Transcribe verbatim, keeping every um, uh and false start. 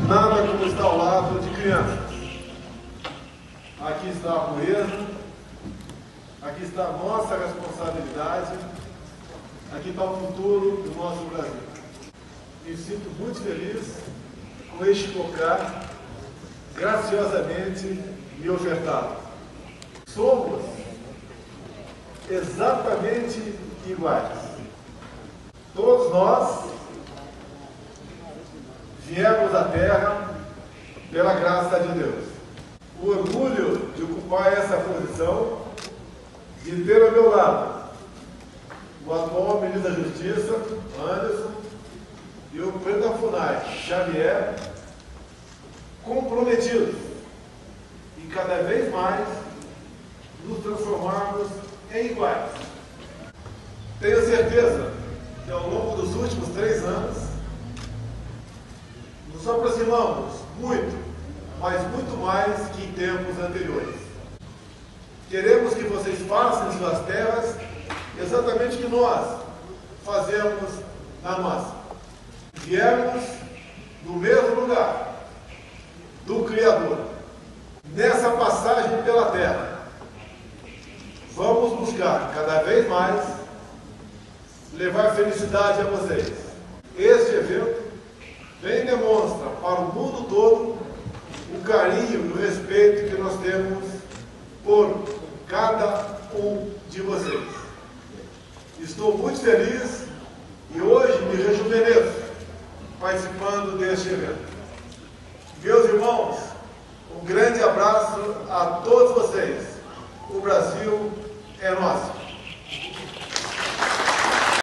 Nada como estar ao lado de crianças. Aqui está a pureza, aqui está a nossa responsabilidade, aqui está o futuro do nosso Brasil. Me sinto muito feliz com este tocar graciosamente me ofertado. Somos exatamente iguais. Todos nós viemos à Terra pela graça de Deus. O orgulho de ocupar essa posição, de ter ao meu lado o atual ministro da Justiça, Anderson, e o presidente da FUNAI, Xavier, comprometidos em cada vez mais nos transformarmos em iguais. Tenho certeza que ao longo dos últimos três anos nos aproximamos muito, mas muito mais que em tempos anteriores. Queremos que vocês façam em suas terras exatamente o que nós fazemos na nossa. Viemos do mesmo lugar, do Criador. Nessa passagem pela terra, vamos buscar cada vez mais levar felicidade a vocês.